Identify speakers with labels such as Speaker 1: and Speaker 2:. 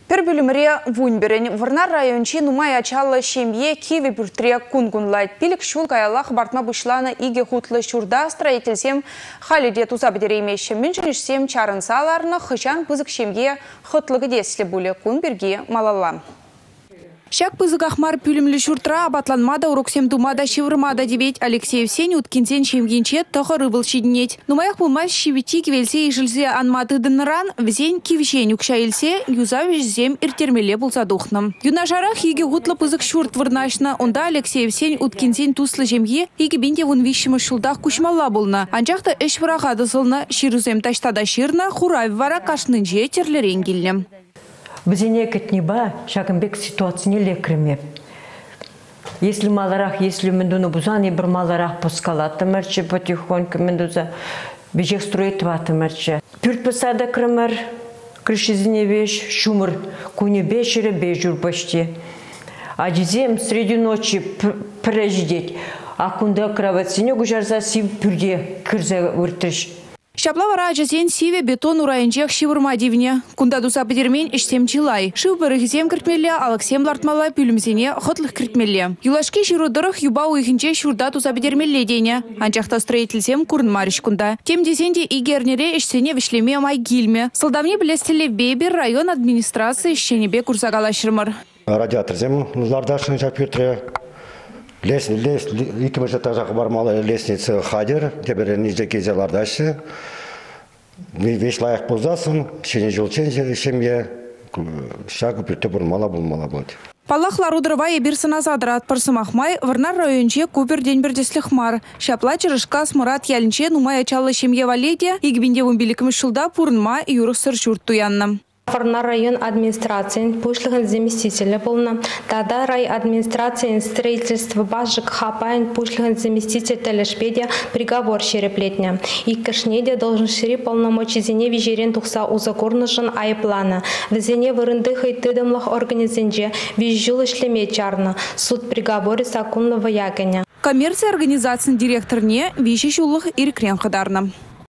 Speaker 1: Пер бөліміре вунберен Варнар райончи нумай ачалла шемье киви бүртре кунгунлайт пилік шул каялах бартма бұшланы иге хутлы шурда строительсем халиде тузабедереймеші мүншінішсем чарын саларны хышан пызык шемье хутлығы деслі бұлі кунберге малалла. Шак пызык ахмар пүлімлі шуртра абатланмада уроксем думада шевырмада дебет Алексеев сен уткинзен шемгенче тұғы рыбыл шиднет. Нумаях пулмаш шевити кевелсе и жилзе анматы дыныран, взен кевишен юкша елсе, юзавиш зем иртермеле булса духным. Юнажарах еге гутлы пызык шурт вырнашна, онда Алексеев сен уткинзен туслы жемге еге бенде вон вишімі шулдах кушмалла булна. Анжақта эш варағады сылны ширузем таштада ширна, хурай вара кашнынже терлерен келнем.
Speaker 2: Бізене кетнеба, шагымбек ситуацияны лекремеп. Если маларах, если мендуну бузаны бір маларах пускалаты мәрчі, потихоньку мендуза бежек строит ваты мәрчі. Пүрт пысада кремер, крышизіне беш, шумыр, куне бешері бежур почти. А дизем среди ночи преждеть, а кунда кроватсыне гужарза сив пүрде кірзе үртіш.
Speaker 1: Шаплавара ажазен сиве бетон урайынчех шивырма дивне. Кунда дуса бедермен іштем чилай. Шив бірігізем кіртмелі, алаксем лартмала пүлімзене хотлых кіртмелі. Юлашки ширудырых юба уйхінче шурда туса бедермелі дене. Анчақта строительсем курн мариш кунда. Тем дезенде игернере іштене вишлеме май гильме. Сылдавне білестелі бейбер район администрации ішченебе курсагалашырмыр.
Speaker 3: Радиаторзем лардашын жапютре. Iki başta barmalı lesnice hadir, teberin nice gezelerdaşı. Beş layık bozasın, şeni jolçen şemye şakı pürte bulmalı buldu.
Speaker 1: Паллахлар удрывай бирсына задырат парсымахмай Варнар районче купер день бердеслихмар. Шапла чырышка смырат ялінче нумай ачалы шемье валеде, игбинде вумбиликім шылда пурнма юрықсыр журт туянным.
Speaker 4: Варнар район администрации пушлыгын заместителя полна. Тогда рай администрации строительства бажик хапайн пушлыгын заместитель телешпедия приговор шереплетня. И кашнеде должен шире полномочий зене вижерен тухса узакорнышын айплана. В зене вырындыхай тыдымлых организенже визжул ишлеме чарна. Суд приговоры сакунного ягоня.
Speaker 1: Коммерция организациян директорне виши шулых иркрен хадарным.